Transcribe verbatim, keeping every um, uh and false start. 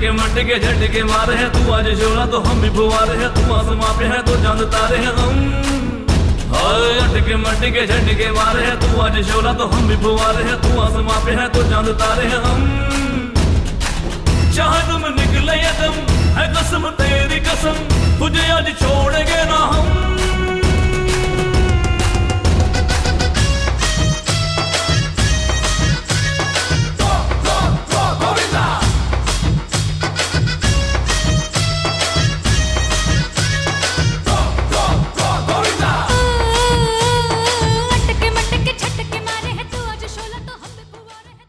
अटके मटके झटके मारे हैं, तू आज शोला तो हम भी फुवारे हैं, तू आसमां पे है तो चांद तारे हैं हम। हाय अटके मटके झटके मारे हैं, तू आज शोला तो हम भी फुवारे हैं, तू आसमां पे है तो चांद तारे हैं हम। चाहे तुम निकले या दम है कसम तेरी कसम, तुझे आज छोड़ेंगे ना हम।